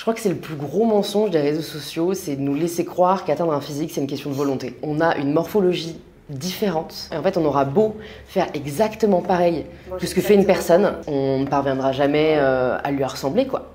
crois que c'est le plus gros mensonge des réseaux sociaux, c'est de nous laisser croire qu'atteindre un physique, c'est une question de volonté. On a une morphologie différente. Et en fait, on aura beau faire exactement pareil que ce que fait une personne, on ne parviendra jamais à lui ressembler, quoi.